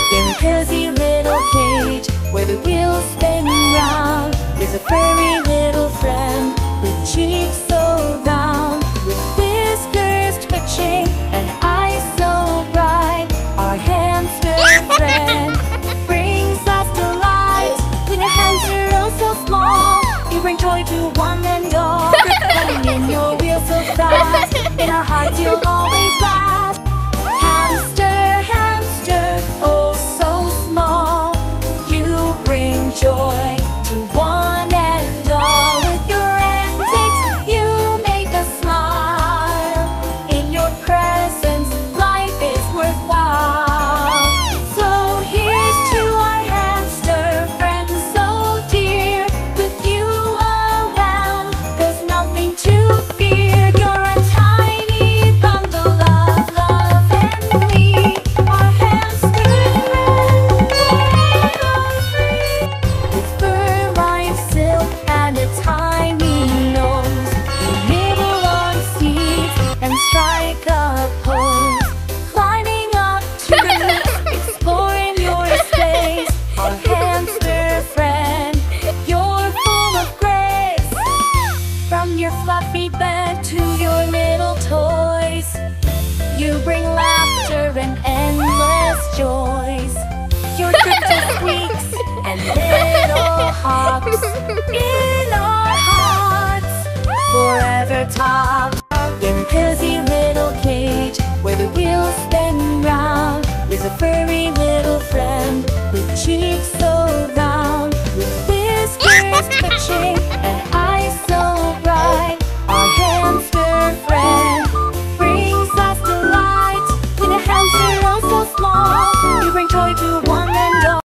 In a cozy little cage where the wheels spin round, there's a furry little friend with cheeks so round, with whiskers twitching and eyes so bright. Our hamster friend brings us delight. With a hamster oh so small, you bring joy to one and all. Running in your wheels so fast, in our hearts you'll always last. Hamster, hamster, oh so small, you bring joy to one and all. With your antics, you make us smile. In your presence, life is worthwhile. So here's to our hamster friends so dear. With you around, there's nothing to fear. You're a tiny bundle of love and me, our hamster friend, forever free. With fur like silk and a tiny nose, you nibble on seeds and strike a pose. Climbing up trees, exploring your space, our hamster friend, you're full of grace. From your fluffy bed to your little toys, you bring laughter and endless joys. Your gentle squeaks and little hops in our hearts, forever top. In a cozy little cage where the wheels spin round, there's a furry little friend with cheeks so